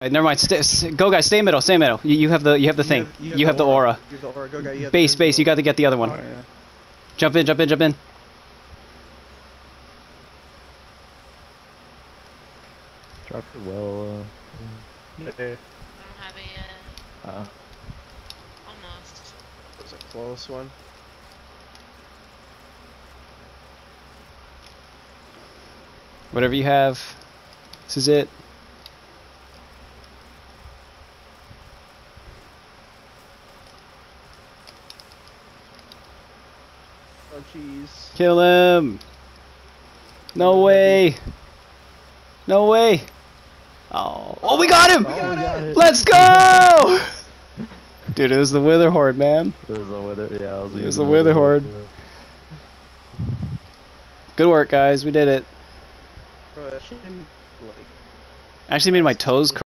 Never mind. Go, guys. Stay middle. Stay middle. You have the thing. You have the aura. You have the aura. Go, guy. You have Base. You got to get the other one. Oh, yeah. Jump in. Drop the well. I don't have a, almost. That was a close one. Whatever you have. This is it. Oh, jeez. Kill him. No way. No way. Oh, we got him. Oh, we got it. Let's go. Dude, it was the Wither Horde, man. It was the Wither, yeah. It was the Wither Horde. Good work, guys. We did it. Bro, that shit, like... Actually made my toes